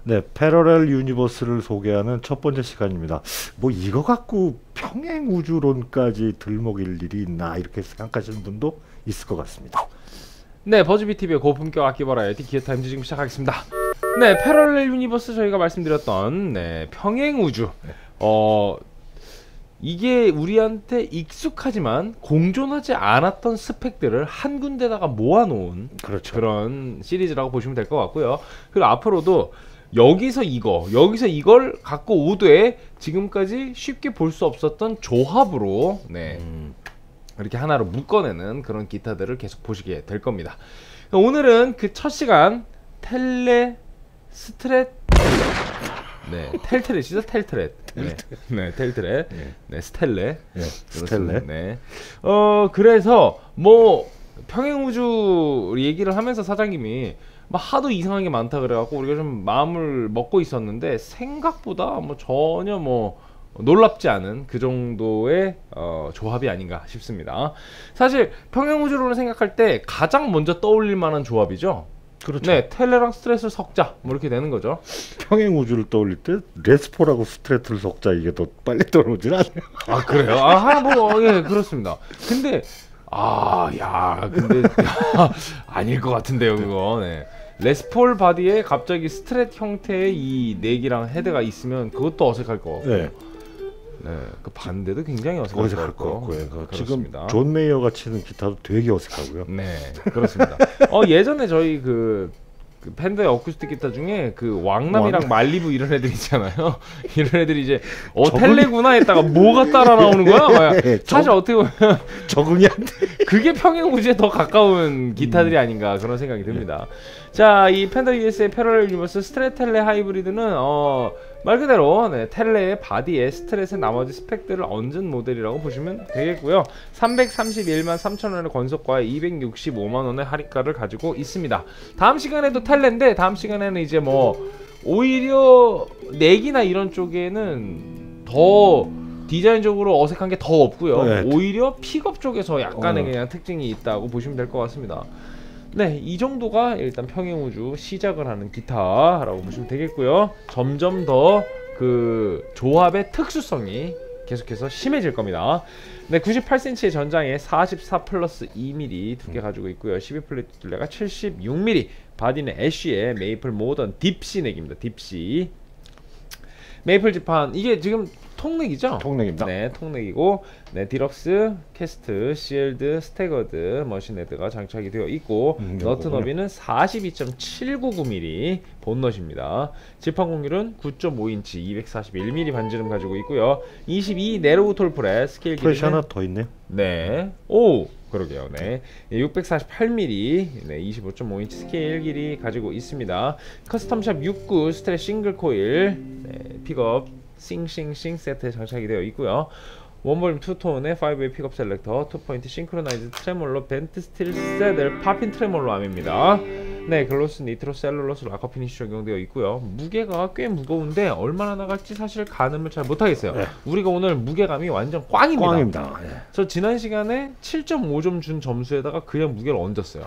네, 패러렐 유니버스를 소개하는 첫 번째 시간입니다. 뭐 이거 갖고 평행 우주론까지 들먹일 일이 있나 이렇게 생각하시는 분도 있을 것 같습니다. 네, 버즈비TV의 고품격 악기 버라이어티 기어타임즈 지금 시작하겠습니다. 네, 패러렐 유니버스 저희가 말씀드렸던 평행 우주. 이게 우리한테 익숙하지만 공존하지 않았던 스펙들을 한 군데다가 모아놓은 그렇죠. 그런 시리즈라고 보시면 될 것 같고요. 그리고 앞으로도 여기서 이걸 갖고 오되 지금까지 쉽게 볼 수 없었던 조합으로 이렇게 하나로 묶어내는 그런 기타들을 계속 보시게 될 겁니다. 오늘은 그 첫 시간 텔레 스트렛 텔트렛이죠. 텔트렛. 텔트렛. 스텔레. 스텔레. 그래서 뭐 평행우주 얘기를 하면서 사장님이 막 하도 이상한 게 많다 그래갖고 우리가 좀 마음을 먹고 있었는데 생각보다 뭐 전혀 뭐 놀랍지 않은 그 정도의 조합이 아닌가 싶습니다. 사실 평행우주론을 생각할 때 가장 먼저 떠올릴 만한 조합이죠. 그렇죠. 네, 텔레랑 스트레스를 섞자 뭐 이렇게 되는 거죠. 평행 우주를 떠올릴 때 레스포라고 스트레트를 섞자 이게 더 빨리 떠오르질 않아요. 아 그래요? 예, 그렇습니다. 근데 근데 아닐 것 같은데요, 그거. 네. 레스폴 바디에 갑자기 스트렛 형태의 이 넥이랑 헤드가 있으면 그것도 어색할 것 같고. 네, 그 반대도 굉장히 어색할 것 같고요. 지금 존 메이어가 치는 기타도 되게 어색하고요. 네, 그렇습니다. 예전에 저희 그 팬더의 어쿠스틱 기타 중에 그 왕남이랑 말리부 이런 애들 있잖아요. 이런 애들이 이제 텔레구나 했다가 뭐가 따라 나오는 거야? 사실 어떻게 보면 적응이 안 돼. 그게 평행 우주에 더 가까운 기타들이 아닌가 그런 생각이 듭니다. 자, 이 팬더 US의 패러렐 유니버스 스트렛 텔레 하이브리드는 말 그대로 텔레의 바디에 스트렛의 나머지 스펙들을 얹은 모델이라고 보시면 되겠고요. 331만 3천원의 권속과 265만원의 할인가를 가지고 있습니다. 다음 시간에도 텔레인데 다음 시간에는 이제 뭐 오히려 넥이나 이런 쪽에는 더 디자인적으로 어색한 게 더 없고요. 오히려 픽업 쪽에서 약간의 그냥 특징이 있다고 보시면 될 것 같습니다. 네, 이 정도가 일단 평행우주 시작을 하는 기타라고 보시면 되겠고요. 점점 더 그 조합의 특수성이 계속해서 심해질 겁니다. 네, 98cm의 전장에 44 플러스 2mm 두께 가지고 있고요. 12플레이트 둘레가 76mm, 바디는 애쉬의 메이플 모던 딥시 넥입니다. 딥시 메이플 지판, 이게 지금 통넥이죠? 통넥입니다. 네, 통넥이고, 디럭스, 캐스트, 시엘드, 스태거드, 머신 헤드가 장착이 되어 있고, 너트 너비는 42.799mm 본넛입니다. 지판 공률은 9.5인치 241mm 반지름 가지고 있고요. 22 네로우 톨 프렛, 스케일 길이는 하나 더 있네요. 네, 그러게요. 네, 648mm, 25.5인치 스케일 길이 가지고 있습니다. 커스텀샵 69 스트레 싱글 코일, 픽업 싱싱싱 세트에 장착이 되어 있고요. 원볼륨 투톤의 5웨이 픽업 셀렉터, 2포인트 싱크로나이즈 트레몰로 벤트 스틸 세들 팝인 트레몰로 암입니다. 네, 글로스 니트로 셀룰로스 락커 피니쉬 적용되어 있고요. 무게가 꽤 무거운데 얼마나 나갈지 사실 가늠을 잘 못하겠어요. 우리가 오늘 무게감이 완전 꽝입니다. 저 지난 시간에 7.5점 준 점수에다가 그냥 무게를 얹었어요.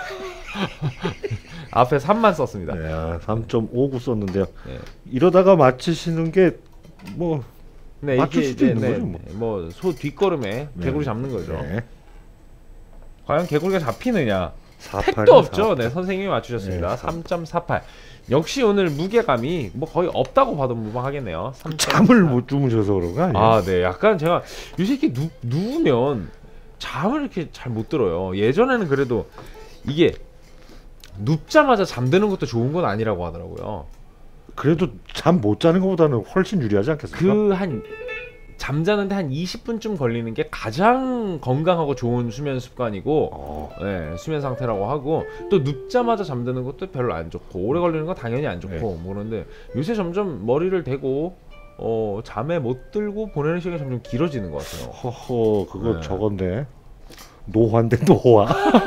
앞에 3만 썼습니다. 3.59 썼는데요. 이러다가 맞히시는 게 뭐 맞출 수도 있는 거죠. 뭐 소 뒷걸음에 개구리 잡는 거죠. 과연 개구리가 잡히느냐? 택도 없죠. 선생님이 맞추셨습니다. 3.48. 역시 오늘 무게감이 뭐 거의 없다고 봐도 무방하겠네요. 잠을 못 주무셔서 그런 거 아니에요? 네, 약간 제가 요새 이렇게 누우면 잠을 이렇게 잘 못 들어요. 예전에는 그래도 이게 눕자마자 잠드는 것도 좋은 건 아니라고 하더라고요. 그래도 잠 못 자는 것보다는 훨씬 유리하지 않겠습니까? 잠자는데 한 20분쯤 걸리는 게 가장 건강하고 좋은 수면 습관이고 수면 상태라고 하고, 또 눕자마자 잠드는 것도 별로 안 좋고 오래 걸리는 건 당연히 안 좋고 뭐 그런데 요새 점점 머리를 대고 잠에 못 들고 보내는 시간이 점점 길어지는 것 같아요. 허허, 그거 저건데 노화인데 노화.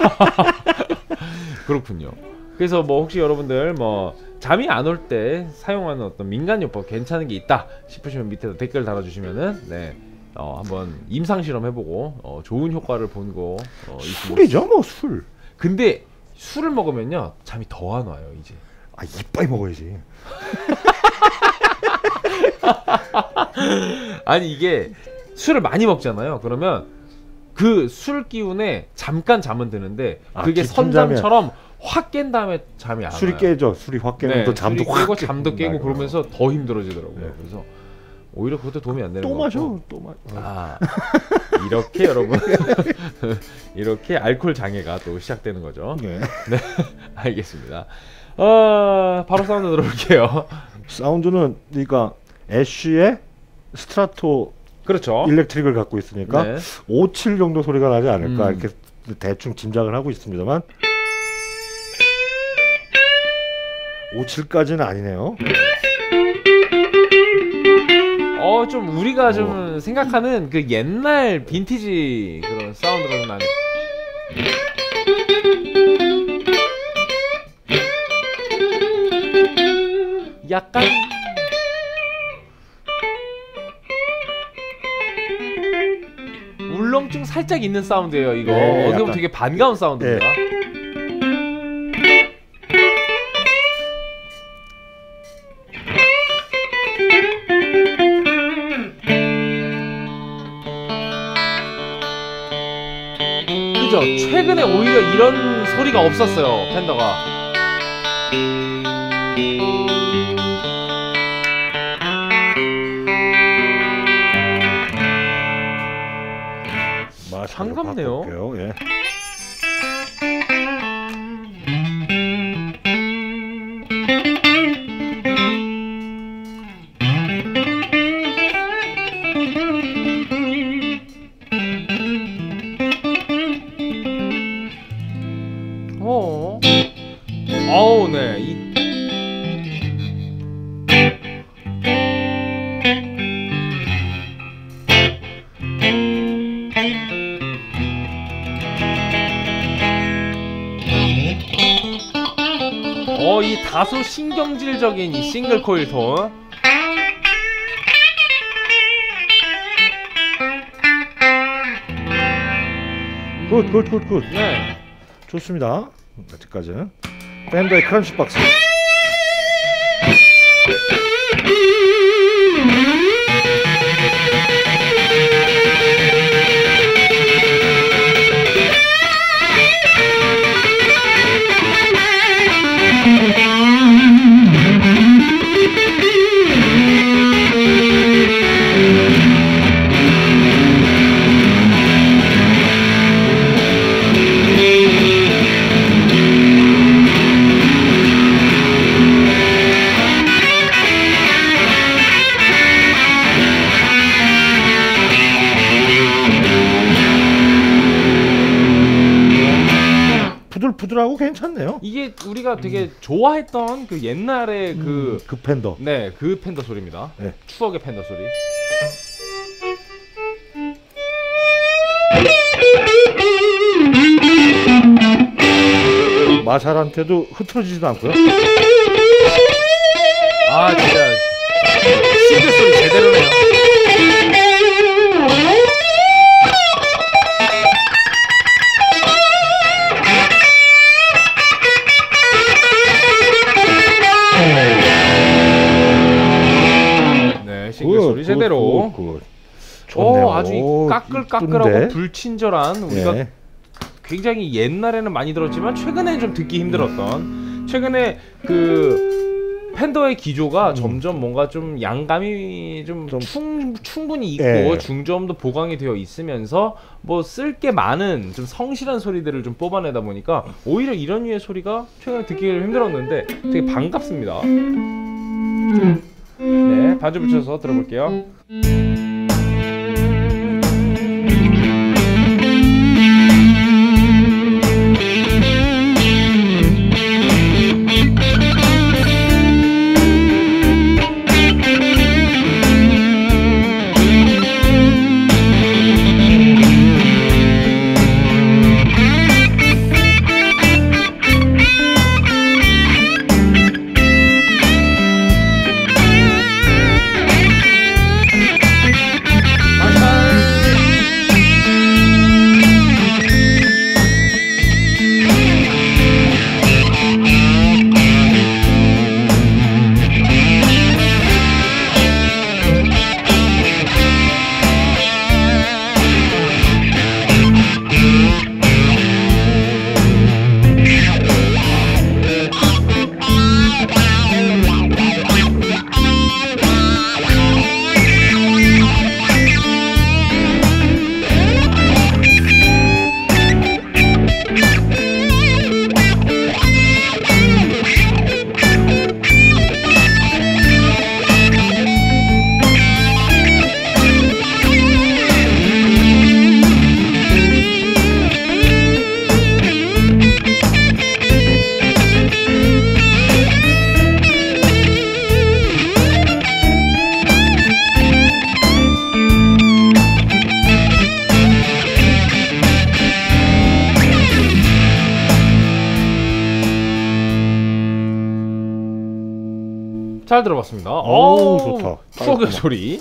그렇군요. 그래서 뭐 혹시 여러분들 뭐 잠이 안 올 때 사용하는 어떤 민간요법 괜찮은 게 있다 싶으시면 밑에다 댓글 달아주시면은 한번 임상 실험 해보고 좋은 효과를 본 거 술이죠, 뭐 술. 근데 술을 먹으면요 잠이 더 안 와요 이제. 아, 이빨 먹어야지. 아니 이게 술을 많이 먹잖아요. 그러면 그 술 기운에 잠깐 잠은 드는데 그게 깊은 선잠처럼 확 깬 다음에 잠이 안 와요. 술이 깨죠. 술이 확 깨면 또 잠도 술이 확 깨고 잠도 깨고 나고요. 그러면서 더 힘들어지더라고요. 네. 그래서 오히려 그것도 도움이 안 되는 또 거고. 마셔. 또 마셔. 아 이렇게 여러분 이렇게 알코올 장애가 또 시작되는 거죠. 네. 네 알겠습니다. 바로 사운드 들어볼게요. 사운드는 그러니까 애쉬의 스트라토 그렇죠. 일렉트릭을 갖고 있으니까 네. 57 정도 소리가 나지 않을까 음. 이렇게 대충 짐작을 하고 있습니다만 57까지는 아니네요. 좀 우리가 좀 생각하는 그 옛날 빈티지 그런 사운드가 좀 나네. 약간 울렁증 살짝 있는 사운드예요. 이거 네, 어떻게 보면 약간. 되게 반가운 사운드입니다. 그죠? 최근에 오히려 이런 소리가 없었어요. 팬더가. 반갑네요. 바꿀게요. 예. 어우, 네. 이 다소 신경질적인 이 싱글 코일 톤. 굿. 네. 좋습니다. 아직까지는 밴더의 크런치 박스. 푸들푸들하고 괜찮네요. 이게 우리가 되게 좋아했던 그 옛날의 그 팬더. 네, 그 팬더 소리입니다. 네. 추억의 팬더 소리. 마샬한테도 흐트러지지도 않고요. 아, 진짜 싱글 소리 제대로네요. 네, 싱글 소리 제대로. 좋네요. 아주 이 까끌까끌하고 이쁜데? 불친절한 우리가 예. 굉장히 옛날에는 많이 들었지만 최근에는 좀 듣기 힘들었던, 최근에 그 팬더의 기조가 점점 뭔가 좀 양감이 좀 충분히 있고 예. 중저음도 보강이 되어 있으면서 뭐 쓸 게 많은 좀 성실한 소리들을 좀 뽑아내다 보니까 오히려 이런 류의 소리가 최근에 듣기 힘들었는데 되게 반갑습니다. 네, 반주 붙여서 들어볼게요. 잘 들어봤습니다. 오, 좋다. 추억의 깔끔하다. 소리.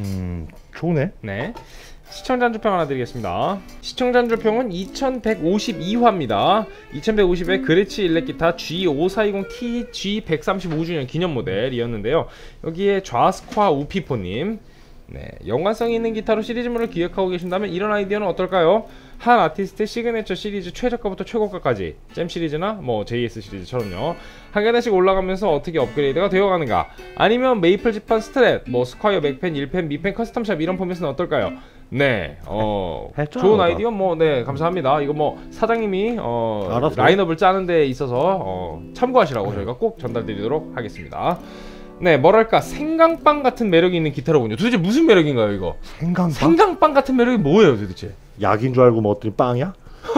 좋네. 네. 시청자 한 줄평 하나 드리겠습니다. 시청자 한 줄평은 2152화입니다. 2150의 그레치 일렉 기타 G5420T G135주년 기념 모델이었는데요. 여기에 좌스ኳ 우피포님, 네, 연관성이 있는 기타로 시리즈물을 기획하고 계신다면 이런 아이디어는 어떨까요? 한 아티스트의 시그니처 시리즈 최저가부터 최고가까지 잼 시리즈나 뭐 JS 시리즈처럼요, 한 계단씩 올라가면서 어떻게 업그레이드가 되어가는가, 아니면 메이플 지판 스트랩, 뭐 스콰이어 맥펜, 1펜, 미펜, 커스텀샵 이런 포맷은 어떨까요? 네, 했죠, 좋은 너가. 아이디어 뭐, 네, 감사합니다. 이거 뭐 사장님이 알았어. 라인업을 짜는 데 있어서 참고하시라고 저희가 꼭 전달드리도록 하겠습니다. 네, 뭐랄까 생강빵 같은 매력이 있는 기타로군요. 도대체 무슨 매력인가요, 이거? 생강빵? 생강빵 같은 매력이 뭐예요, 도대체? 약인 줄 알고 먹었더니 빵이야?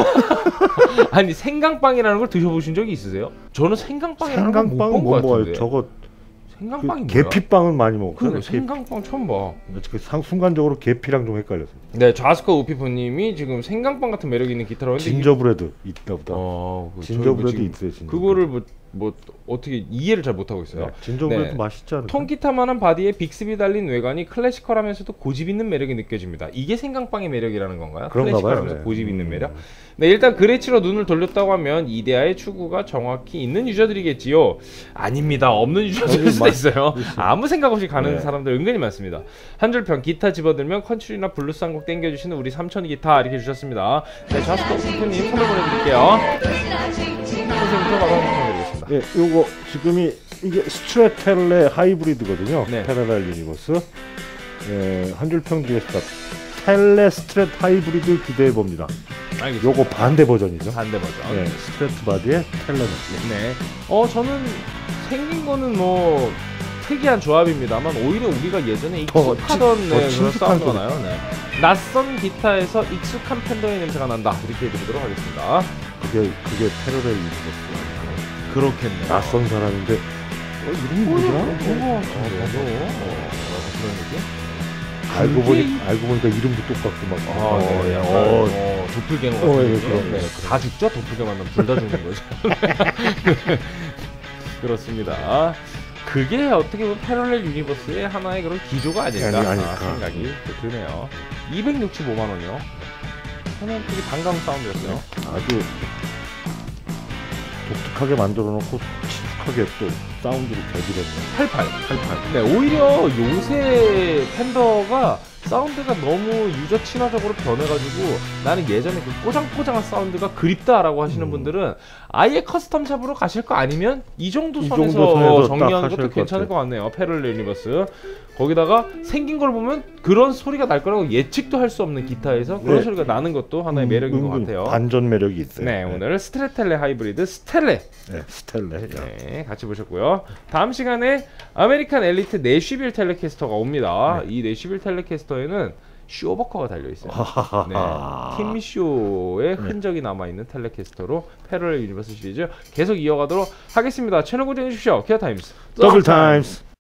아니, 생강빵이라는 걸 드셔보신 적이 있으세요? 저는 생강빵이라는 걸 못 생강빵은 본 뭐 것 먹어요? 같은데. 저거 생강빵이 그 뭐야? 계피빵은 많이 먹어. 그러니까 생강빵 처음 봐. 순간적으로 계피랑 좀 헷갈렸어. 네, 좌스커 우피포님이 지금 생강빵 같은 매력이 있는 기타로 했는데 진저브레드 있다 보다. 진저브레드 지금 있어요. 진저브레드. 그거를 뭐 어떻게 이해를 잘 못하고 있어요. 네, 진저브레드 네. 맛있지 않을까? 통기타만한 바디에 빅스비 달린 외관이 클래시컬하면서도 고집 있는 매력이 느껴집니다. 이게 생강빵의 매력이라는 건가요? 그런가 봐요. 클래시컬하면서 네. 고집 있는 매력? 네, 일단 그레치로 눈을 돌렸다고 하면 이데아의 추구가 정확히 있는 유저들이겠지요. 아닙니다. 없는 유저들일 수도 있어요. 아무 생각 없이 가는 네. 사람들 은근히 많습니다. 한 줄평, 기타 집어들면 컨츄리나 블루스 한 곡 땡겨주시는 우리 삼촌 기타, 이렇게 주셨습니다. 네, 좌스커 우피포님 선물 보내드릴게요. 선생님부터 바로 한번 드리겠습니다. 예, 요거 지금이 이게 스트레텔레 하이브리드거든요. 네. 패러달 유니버스. 예, 한 줄 평 주겠습니다. 텔레 스트레트 하이브리드 기대해 봅니다. 알겠습니다. 요거 반대 버전이죠. 반대 버전. 네, 스트레트 바디에 텔레 넣기. 네. 저는 생긴 거는 뭐 특이한 조합입니다만 오히려 우리가 예전에 익숙하던 더 그런 친숙한 사운드가 나요. 네. 낯선 기타에서 익숙한 팬더의 냄새가 난다. 이렇게 해드리도록 하겠습니다. 그게 패러달 유니버스. 그렇겠네요. 낯선 사람인데 이름이 뭐더라? 그런 느낌? 알고 보니까 이름도 똑같고 막. 네. 약간 도플갱어 같은 예, 느낌. 그런, 네. 네, 다 죽죠? 도플갱어 만나면 둘 다 죽는 거죠. 그렇습니다. 그게 어떻게 보면 패럴렐 유니버스의 하나의 그런 기조가 아닐까 아닐까. 생각이 드네요. 265만 원이요. 저는 되게 반가운 사운드였어요. 아주 독특하게 만들어 놓고 친숙하게 또 사운드를 대비했네. 88. 네, 오히려 요새 팬더가 사운드가 너무 유저 친화적으로 변해가지고 나는 예전에 그 꼬장꼬장한 사운드가 그립다라고 하시는 분들은 아예 커스텀샵으로 가실 거 아니면 이 정도 이 선에서 정도 선에서 정리하는 딱 것도 하실 것 괜찮을 같아요. 것 같네요. 패럴렐 유니버스. 거기다가 생긴 걸 보면 그런 소리가 날 거라고 예측도 할 수 없는 기타에서 그런 네. 소리가 나는 것도 하나의 매력인 것 같아요. 반전 매력이 있어요. 네, 오늘 스트레텔레 하이브리드 스텔레, 네, 스텔레. 네, 같이 보셨고요. 다음 시간에 아메리칸 엘리트 내쉬빌 텔레캐스터가 옵니다. 이 내쉬빌 텔레캐스터에는 쇼버커가 달려있어요. 네, 팀쇼의 흔적이 남아있는 텔레캐스터로 패럴렐 유니버스 시리즈 계속 이어가도록 하겠습니다. 채널 고정해주십시오. 기아타임스 더블 타임스.